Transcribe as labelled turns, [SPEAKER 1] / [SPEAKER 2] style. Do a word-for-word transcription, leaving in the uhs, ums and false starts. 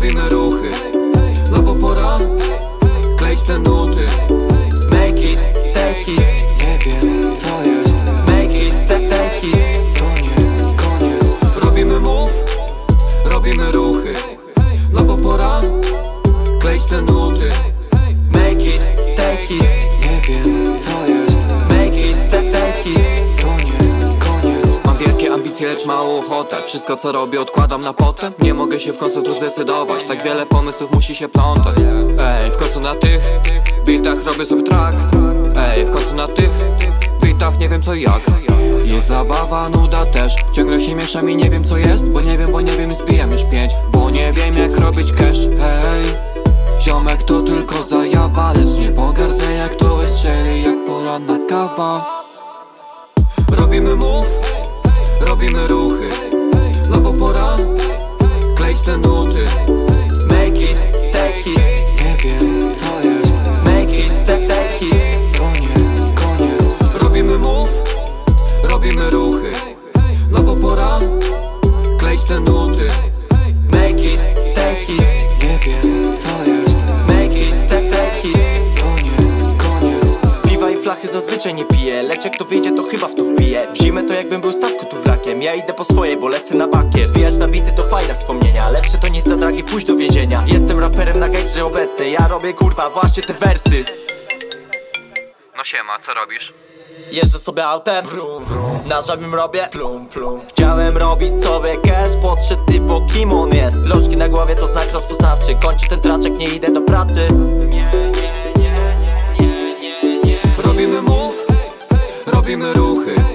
[SPEAKER 1] Robimy ruchy, no bo pora kleić te nuty. Make it, take it, nie wiem co jest. Make it, take it, to nie koniec. Robimy move, robimy ruchy, no bo pora kleić te nuty. Make it, take it, nie wiem co jest. Make it, take it, to nie koniec. Mam wielkie ambicje, lecz małą ochotę. Wszystko co robię odkładam na potem. Nie mogę się w końcu tu zdecydować. Tak wiele pomysłów musi się plątać. Ej, w końcu na tych bitach robię sobie track. Ej, w końcu na tych bitach nie wiem co i jak. Jest zabawa, nuda też. Ciągle się mieszam i nie wiem co jest. Bo nie wiem, bo nie wiem i zbijam już pięć. Bo nie wiem jak robić cash. Hej, ziomek to tylko zajawa, lecz nie pogardzę jak to wystrzeli jak poranna kawa. Robimy move, robimy ruchy, no bo pora kleić te nuty. Make it, take it, nie wiem co jest. Make it, take it, to nie koniec. Robimy move, robimy ruchy, no bo pora kleić te nuty. Make it, take it, nie wiem co jest. Make it, take it, to nie koniec.
[SPEAKER 2] Piwa i flachy zazwyczaj nie piję, lecz jak to wyjdzie to chyba w to wpiję. W zimę to jakbym był statku tu wrakiem. Ja idę po swoje, bo lecę na bakier. Wbijać na bity to fajne wspomnienia, lepsze to niż za dragi pójść do więzienia. Jestem raperem na gejrze obecny, ja robię kurwa właśnie te wersy.
[SPEAKER 3] No siema, co robisz?
[SPEAKER 2] Jeżdżę sobie autem, vrum, vrum. Na żabim robię, plum, plum. Chciałem robić sobie cash, podszedł typ, po kim on jest. Lożki na głowie to znak rozpoznawczy. Kończę ten traczek, nie idę do pracy. Nie, nie, nie, nie, nie, nie.
[SPEAKER 1] Robimy move, robimy ruchy,